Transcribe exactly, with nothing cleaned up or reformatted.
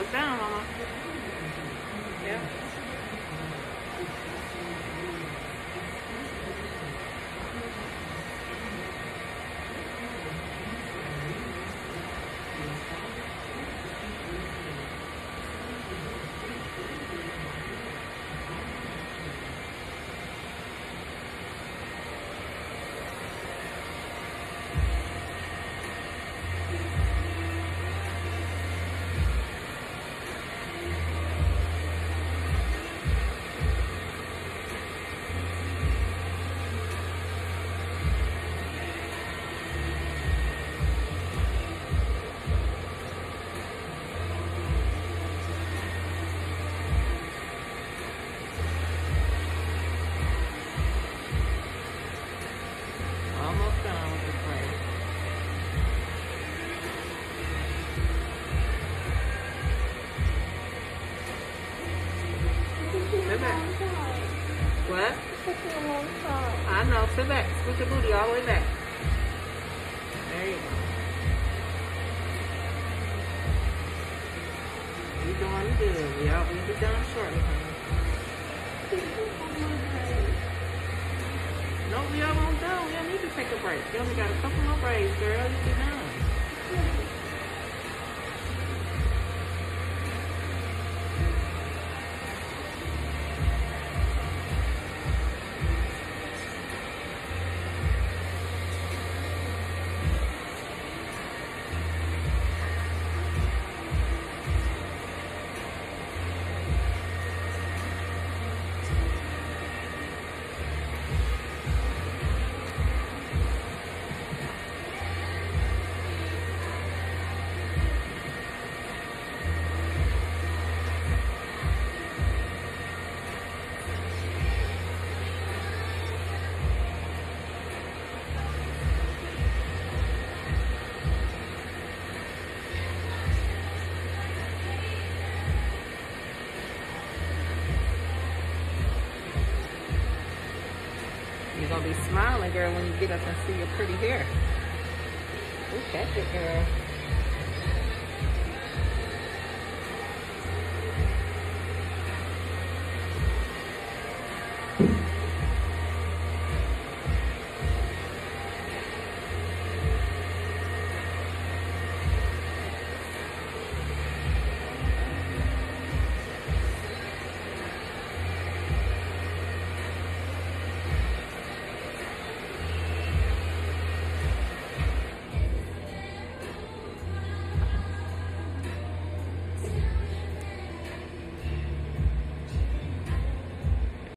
it down, Mama. Yeah. Almost done with the plate. Sit back. What? I know. Sit back. Scoot your booty all the way back. There you go. You're doing good. We all will be done shortly, honey. No, we almost done. We don't need to take a break. You only got a couple more braids, girl. You'll be done. You're gonna be smiling, girl, when you get up and see your pretty hair. Ooh, catch it, girl.